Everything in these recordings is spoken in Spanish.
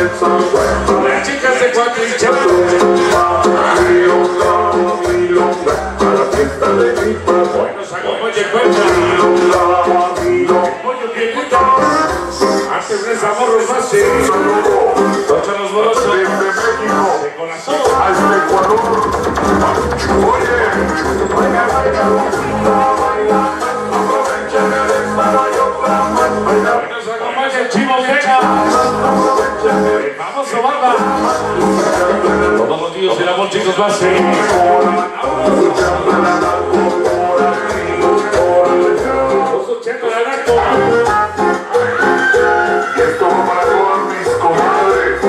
Las chicas de Cuatrichán. Hoy nos acompaña el cuenta. El pollo que gusta. Antes de esa morros más. Tocha los morosos. De corazón. Hasta Ecuador. Oye, baila, baila, baila. Aprovechen el estadio. Hoy nos acompaña el Chivo Vega. Vamos a banda. Todos los días el amor, chicos, va a ser. Y esto va para todas mis comadres.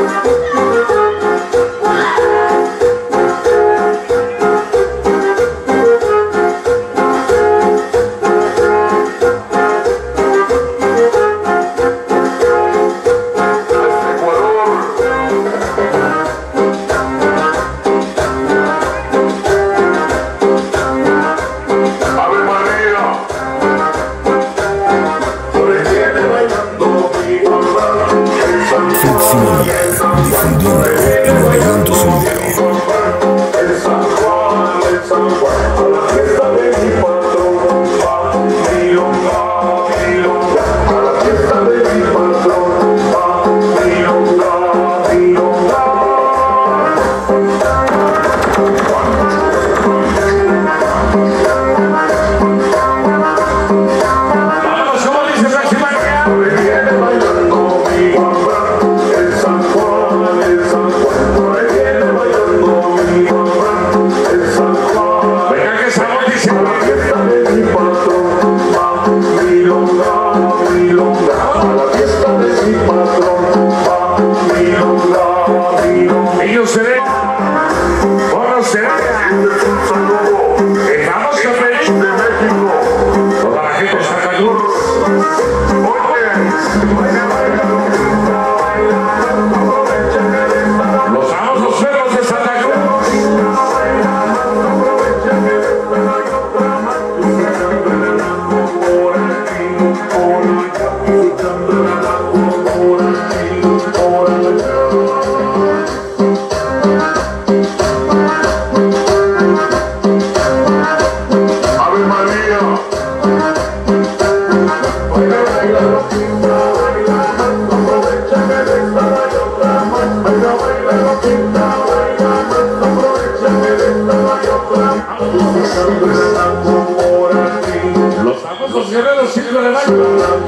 Los famosos guerreros siglo de baile.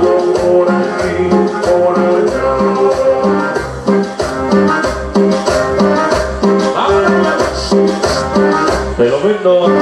Te lo vendo.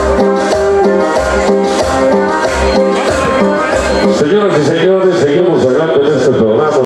Señoras y señores, seguimos aquí.